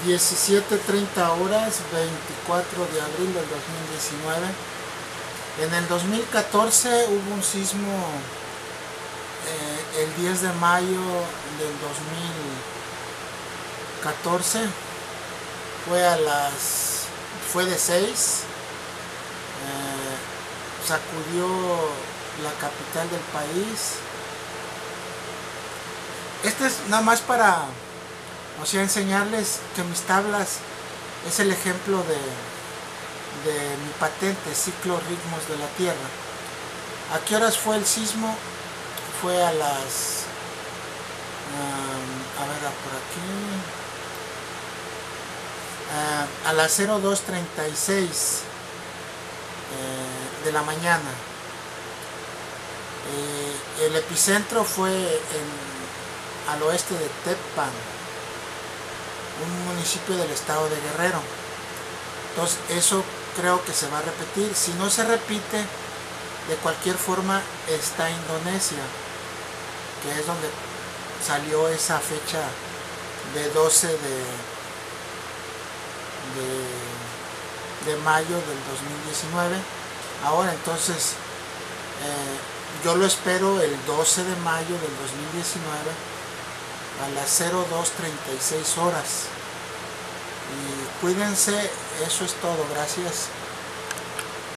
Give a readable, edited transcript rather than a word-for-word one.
17:30 horas, 24 de abril del 2019. En el 2014 hubo un sismo el 10 de mayo del 2014. Fue de 6. Sacudió la capital del país. Este es nada más para, enseñarles que mis tablas es el ejemplo de mi patente, ciclo ritmos de la Tierra. ¿A qué horas fue el sismo? Fue a las, por aquí, a las 02:36 de la mañana. El epicentro fue al oeste de Teppan, un municipio del estado de Guerrero. Entonces eso creo que se va a repetir. Si no se repite, de cualquier forma está Indonesia, que es donde salió esa fecha de 12 de mayo del 2019. Ahora entonces yo lo espero el 12 de mayo del 2019 a las 02:36 horas. Y cuídense, eso es todo, gracias.